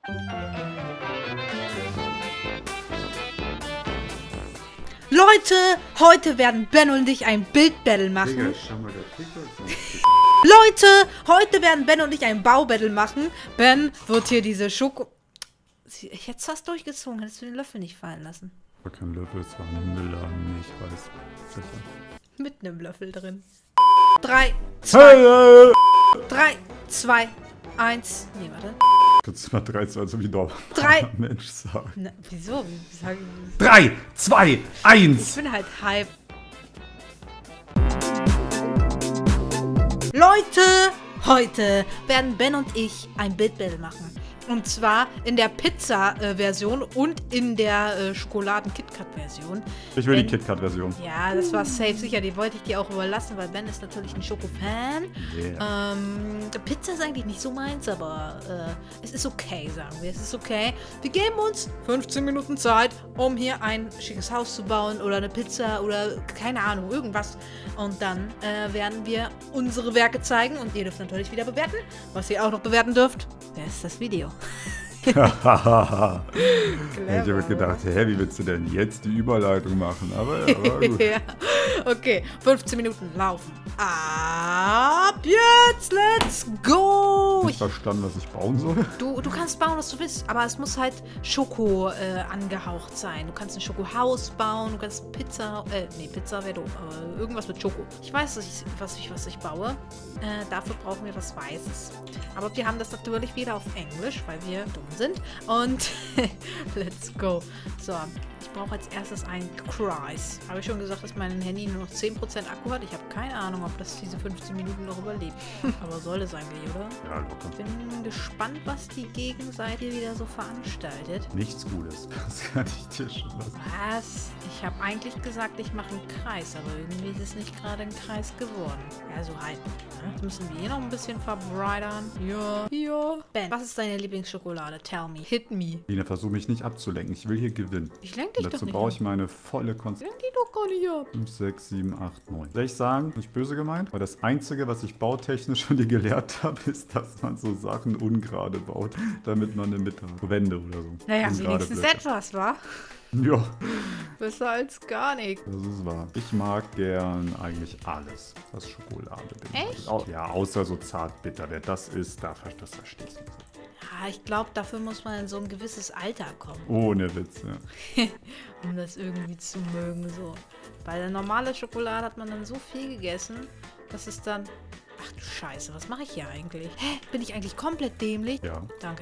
Leute, heute werden Ben und ich ein Bildbattle machen. Digga, schau mal, der TikTok ist Leute, heute werden Ben und ich ein Baubattle machen. Ben wird hier diese Schoko... Ich hätte es fast durchgezogen, hättest du den Löffel nicht fallen lassen. war kein Löffel, es war ein Müller, ich weiß. Sicher. Mit einem Löffel drin. 3, 2, 3, 2, 1. Nee, warte. Kannst du mal 3, 2, so wie doch 3. Mensch sagen. Na, wieso? Wie sag ich? 3, 2, 1. Ich bin halt hype. Leute, heute werden Ben und ich ein Bildbattle machen. Und zwar in der Pizza-Version und in der Schokoladen-KitKat-Version. Ich will die KitKat-Version. Ja, das war safe sicher. Die wollte ich dir auch überlassen, weil Ben ist natürlich ein Schoko-Fan. Yeah. Pizza ist eigentlich nicht so meins, aber es ist okay, sagen wir. Es ist okay. Wir geben uns 15 Minuten Zeit, um hier ein schickes Haus zu bauen oder eine Pizza oder keine Ahnung, irgendwas. Und dann werden wir unsere Werke zeigen und ihr dürft natürlich wieder bewerten. Was ihr auch noch bewerten dürft, ist das Video. Ich habe gedacht, hä, wie willst du denn jetzt die Überleitung machen? Aber gut. Ja. Okay, 15 Minuten laufen. Ab jetzt, let's go! Nicht verstanden, was ich bauen soll. Du kannst bauen, was du willst, aber es muss halt Schoko angehaucht sein. Du kannst ein Schokohaus bauen, du kannst Pizza, nee, Pizza wäre doof, aber irgendwas mit Schoko. Ich weiß, was ich baue. Dafür brauchen wir was Weißes. Aber wir haben das natürlich wieder auf Englisch, weil wir dumm sind. Und let's go. So, ich brauche als erstes einen Kreis. Habe ich schon gesagt, dass mein Handy nur noch 10% Akku hat? Ich habe keine Ahnung, ob das diese 15 Minuten noch überlebt. Aber soll es eigentlich, oder? Ja, locker. Ich bin gespannt, was die Gegenseite wieder so veranstaltet. Nichts Gutes. Das kann ich dir schon lassen. Was? Ich habe eigentlich gesagt, ich mache einen Kreis, aber irgendwie ist es nicht gerade ein Kreis geworden. Ja, so halb. Ne? Jetzt müssen wir hier noch ein bisschen verbreitern. Ja. Ja. Ben, was ist deine Lieblingsschokolade? Tell me. Hit me. Lina, versuch mich nicht abzulenken. Ich will hier gewinnen. Ich lenk dich doch Dazu nicht brauche ab. ich meine volle Konzentration. Lenk die doch gar nicht ab. 5, 6, 7, 8, 9. Soll ich sagen, nicht böse gemeint? Weil das Einzige, was ich bautechnisch von dir gelehrt habe, ist, dass man so Sachen ungerade baut, damit man eine Mitte hat. So Wände oder so. Naja, Ungerade wenigstens Blöcke. etwas, wa? Ja, Besser als gar nichts. das ist wahr. Ich mag gern eigentlich alles, was Schokolade beinhaltet. Echt? Ja, außer so zartbitter. Wer das ist, das verstehe ich nicht. Ja, ich glaube, dafür muss man in so ein gewisses Alter kommen, Ohne Witz, ja. um das irgendwie zu mögen, so. Bei der normalen Schokolade hat man dann so viel gegessen, dass es dann... Ach du Scheiße, was mache ich hier eigentlich? Hä? Bin ich eigentlich komplett dämlich? Ja. Danke.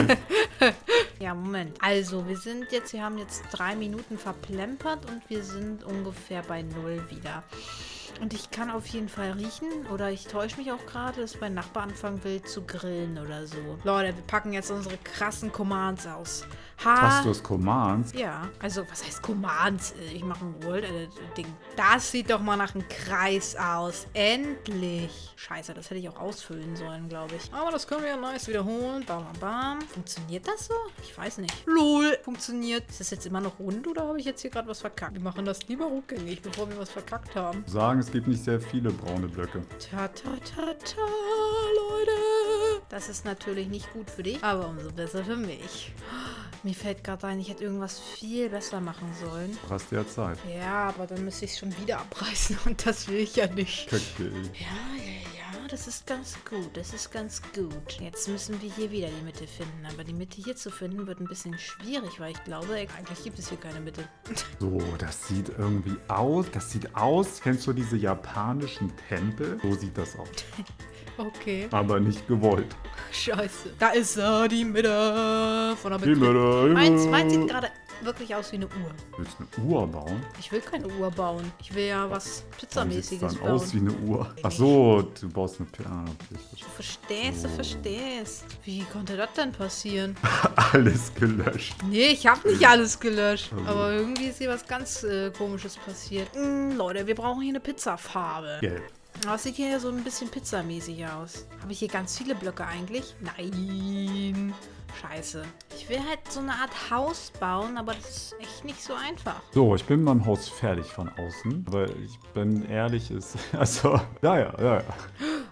Ja, Moment. Also, wir haben jetzt 3 Minuten verplempert und wir sind ungefähr bei 0 wieder. Und ich kann auf jeden Fall riechen, oder ich täusche mich auch gerade, dass mein Nachbar anfangen will zu grillen oder so. Leute, wir packen jetzt unsere krassen Commands aus. Hast du das Commands? Ja, also was heißt Commands? Ich mache ein World-Ding. Das sieht doch mal nach einem Kreis aus. Endlich. Scheiße, das hätte ich auch ausfüllen sollen, glaube ich. Aber das können wir ja nice wiederholen. Bam, bam, bam. Funktioniert das so? Ich weiß nicht. LOL. Funktioniert. Ist das jetzt immer noch rund oder habe ich jetzt hier gerade was verkackt? Wir machen das lieber rückgängig, bevor wir was verkackt haben. Sagen, es gibt nicht sehr viele braune Blöcke. Ta, ta, ta, ta, Leute. Das ist natürlich nicht gut für dich, aber umso besser für mich. Mir fällt gerade ein, ich hätte irgendwas viel besser machen sollen. Du hast ja Zeit. Ja, aber dann müsste ich es schon wieder abreißen und das will ich ja nicht. Kacke. Ja, das ist ganz gut. Das ist ganz gut. Jetzt müssen wir hier wieder die Mitte finden. Aber die Mitte hier zu finden wird ein bisschen schwierig, weil ich glaube, eigentlich gibt es hier keine Mitte. So, das sieht irgendwie aus. Das sieht aus. Kennst du diese japanischen Tempel? So sieht das aus. Okay. Aber nicht gewollt. Scheiße. Da ist die Mitte von der Die Mitte. Meins sieht gerade wirklich aus wie eine Uhr. Willst du eine Uhr bauen? Ich will keine Uhr bauen. Ich will ja was Warum sieht es Pizzamäßiges dann bauen. aus wie eine Uhr? Ach so, du baust eine Piano. Du verstehst. Wie konnte das denn passieren? Alles gelöscht. Nee, ich habe nicht alles gelöscht. Also. Aber irgendwie ist hier was ganz Komisches passiert. Leute, wir brauchen hier eine Pizzafarbe. Gelb. Aber es sieht hier so ein bisschen pizzamäßig aus. Habe ich hier ganz viele Blöcke eigentlich? Nein. Scheiße. Ich will halt so eine Art Haus bauen, aber das ist echt nicht so einfach. So, ich bin beim Haus fertig von außen. Aber ich bin ehrlich, ist. Also, ja.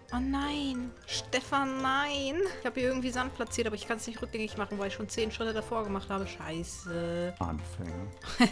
Oh nein. Stefan, nein. Ich habe hier irgendwie Sand platziert, aber ich kann es nicht rückgängig machen, weil ich schon 10 Schritte davor gemacht habe. Scheiße. Anfänger.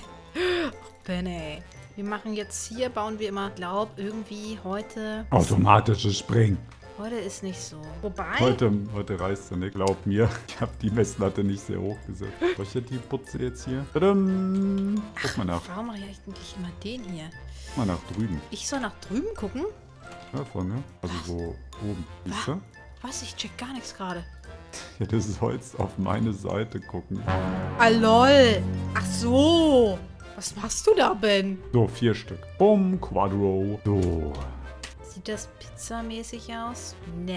Ben, ey. Wir machen jetzt hier, bauen wir immer, irgendwie heute. Automatisches Springen. Heute ist nicht so. Wobei. Heute reißt er nicht. Glaub mir, ich habe die Messlatte nicht sehr hoch gesetzt. Soll ich die Putze jetzt hier? Tadam. Guck mal nach. Warum mache ich eigentlich immer den hier? Guck mal nach drüben. Ich soll nach drüben gucken? Ja, vorne. Also so oben. Siehst du? Was? Ich check gar nichts gerade. Ja, das sollst auf meine Seite gucken. Ah, lol. Ach so. Was machst du da, Ben? So, 4 Stück. Bumm, Quadro. So. Sieht das pizzamäßig aus? Nee.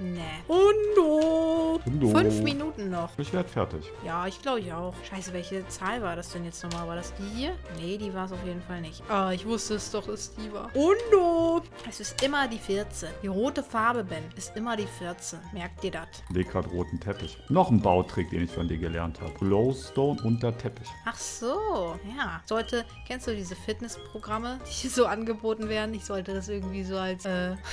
Hundo. Hundo. 5 Minuten noch. Ich werde fertig. Ja, ich glaube ich auch. Scheiße, welche Zahl war das denn jetzt nochmal? War das die hier? Nee, die war es auf jeden Fall nicht. Ah, ich wusste es doch, dass die war. Hundo. Es ist immer die 14. Die rote Farbe, Ben, ist immer die 14. Merkt ihr das? Leg grad roten Teppich. Noch ein Bautrick, den ich von dir gelernt habe. Glowstone unter Teppich. Ach so, ja. Kennst du diese Fitnessprogramme, die hier so angeboten werden? Ich sollte das irgendwie so als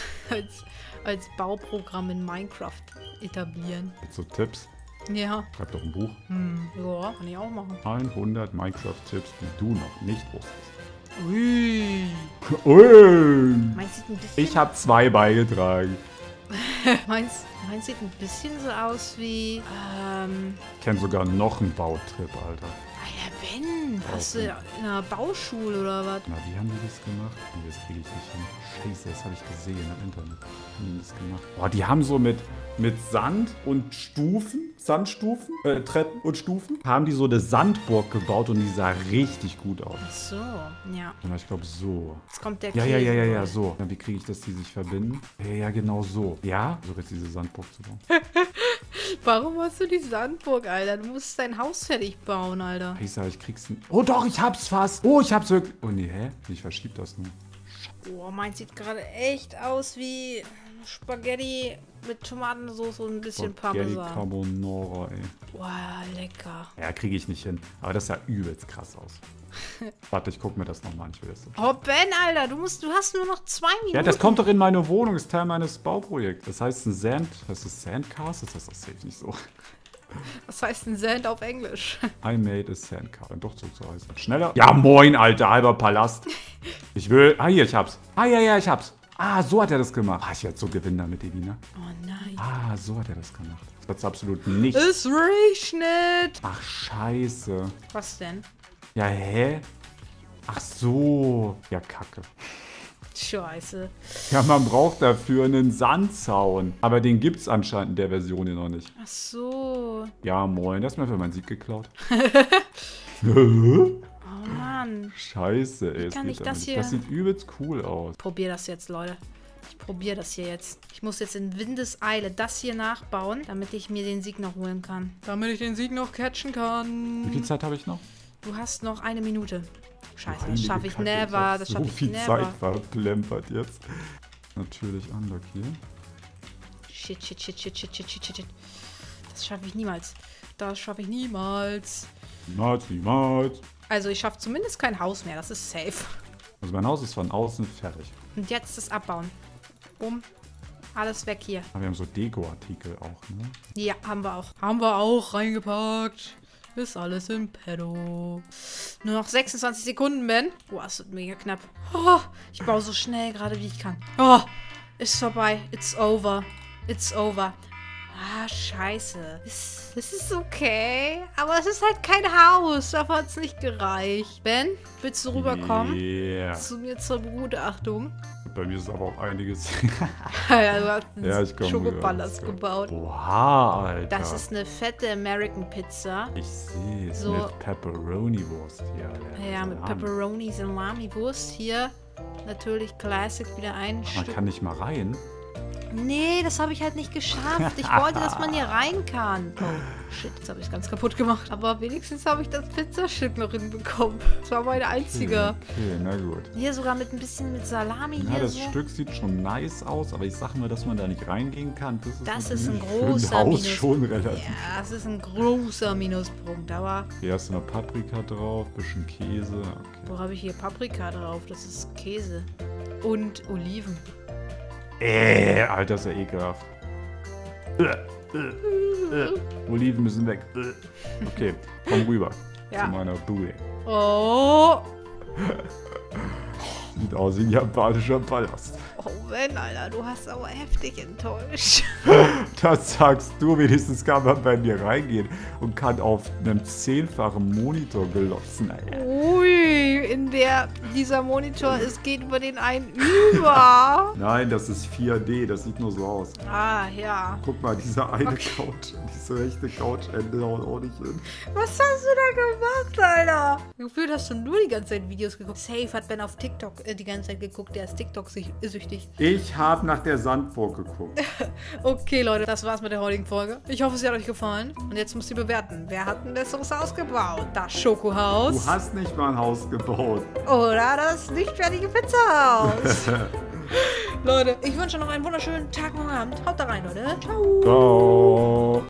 Bauprogramm in Minecraft etablieren. Mit so Tipps. Ja. Schreib doch ein Buch. Ja, kann ich auch machen. 100 Minecraft-Tipps, die du noch nicht wusstest. Ui. Ui. Meins sieht ein bisschen... Ich habe 2 beigetragen. Meins sieht ein bisschen so aus wie... Ich kenne sogar noch einen Bautrip, Alter. Alter, Ben, warst du in einer Bauschule oder was? Na, wie haben die das gemacht? Nee, das kriege ich nicht hin. Scheiße, das habe ich gesehen im Internet. Wie haben die das gemacht? Boah, die haben so mit Sand und Sandstufen, Treppen und Stufen, haben die so eine Sandburg gebaut und die sah richtig gut aus. Ach so, ja. Ja, ich glaube so. Jetzt kommt der Ja, Käse. so. Ja, wie kriege ich das, die sich verbinden? Ja, genau so. Ja? So jetzt diese Sandburg zu bauen. Warum hast du die Sandburg, Alter? Du musst dein Haus fertig bauen, Alter. Ich sag, ich krieg's nicht. Oh doch, ich hab's fast. Oh, ich hab's wirklich. Oh nee, hä? Ich verschieb das nur. Boah, meins sieht gerade echt aus wie Spaghetti mit Tomatensauce und ein bisschen Spaghetti Parmesan. Carbonara, ey. Boah, lecker. Ja, kriege ich nicht hin. Aber das sah übelst krass aus. Warte, ich guck mir das nochmal an. Ich will das so. Oh, Ben, Alter, du hast nur noch 2 Minuten. Ja, das kommt doch in meine Wohnung. Das ist Teil meines Bauprojekts. Das heißt das ist Sandcast? Das heißt das safe nicht so. Was heißt ein Sand auf Englisch? I made a Sandcast. Dann doch so zu heißen. Schneller. Ja, moin, Alter. Halber Palast. Ich will... Ah, hier, ich hab's. Ah, ja, ich hab's. Ah, so hat er das gemacht. Ah, ich werde so gewinnen damit, Elina. Oh nein. Ah, so hat er das gemacht. Das wird's absolut nicht. Es regnet. Ach, scheiße. Was denn? Ja, hä? Ach so. Ja, kacke. Scheiße. Ja, man braucht dafür einen Sandzaun. Aber den gibt's anscheinend in der Version hier noch nicht. Ach so. Ja, moin. Das ist mir für meinen Sieg geklaut. Oh Mann. Scheiße, ey. Kann ich das hier- Das sieht übelst cool aus. Probier das jetzt, Leute. Ich probiere das hier jetzt. Ich muss jetzt in Windeseile das hier nachbauen, damit ich mir den Sieg noch holen kann. Damit ich den Sieg noch catchen kann. Wie viel Zeit habe ich noch? Du hast noch 1 Minute. Scheiße, das Heilige schaffe ich Kacke, never. hab Das schaffe so ich viel never. Zeit verplempert jetzt. Natürlich Unlock hier. Shit. Das schaffe ich niemals. Niemals. Also ich schaffe zumindest kein Haus mehr. Das ist safe. Also mein Haus ist von außen fertig. Und jetzt das Abbauen. Bumm. Alles weg hier. Aber wir haben so Deko-Artikel auch, ne? Ja, haben wir auch. Haben wir auch reingepackt. Ist alles im Pedo. Nur noch 26 Sekunden, Ben. Boah, es wird mega knapp. Oh, ich baue so schnell gerade, wie ich kann. Oh, ist vorbei. It's over. Ah, scheiße. Es ist okay. Aber es ist halt kein Haus. Dafür hat es nicht gereicht. Ben, willst du rüberkommen? Yeah. Zu mir zur Begutachtung. Bei mir ist aber auch einiges. Ja, du hast Ja, ich komme Schokoballers rüber. gebaut. Oha, Alter. Das ist eine fette American Pizza. Ich sehe es So. mit Pepperoni-Wurst hier. Alter. Ja, mit Salami. Pepperoni, Salami-Wurst hier. Natürlich Classic wieder ein Man Stück. kann nicht mal rein. Nee, das habe ich halt nicht geschafft. Ich wollte, dass man hier rein kann. Oh, shit, jetzt habe ich es ganz kaputt gemacht. Aber wenigstens habe ich das Pizzastück noch hinbekommen. Das war meine einzige. Okay, na gut. Hier sogar mit ein bisschen mit Salami Ja, hier das so. Stück sieht schon nice aus, aber ich sag mal, dass man da nicht reingehen kann. Das mit ist ein einem schönen großer Haus Minus. schon relativ. Ja, das ist ein großer Minuspunkt. Aber Hier hast du noch Paprika drauf, bisschen Käse. Okay. wo habe ich hier Paprika drauf? Das ist Käse. Und Oliven. Alter, ist ja ekelhaft. Oliven müssen weg. Okay, komm rüber Ja. zu meiner Bude. Oh. Sieht aus wie ein japanischer Palast. Oh Ben, Alter, du hast aber heftig enttäuscht. Das sagst du, wenigstens kann man bei mir reingehen und kann auf einem 10-fachen Monitor glotzen, Alter. Ui, dieser Monitor, es geht über den einen über. Nein, das ist 4D, das sieht nur so aus. Ah, ja. Guck mal, diese eine Couch, diese rechte Couchende haut auch nicht hin. Was hast du da gemacht, Alter? Gefühlt hast du nur die ganze Zeit Videos geguckt. Safe hat Ben auf TikTok die ganze Zeit geguckt. Der ist TikTok-süchtig. Ich habe nach der Sandburg geguckt. Okay, Leute, das war's mit der heutigen Folge. Ich hoffe, sie hat euch gefallen. Und jetzt müsst ihr bewerten. Wer hat ein besseres Haus gebaut? Das Schokohaus? Du hast nicht mal ein Haus gebaut. Oder das nicht fertige Pizzahaus? Leute, ich wünsche noch einen wunderschönen Tag und Abend. Haut da rein, Leute. Ciao. Ciao.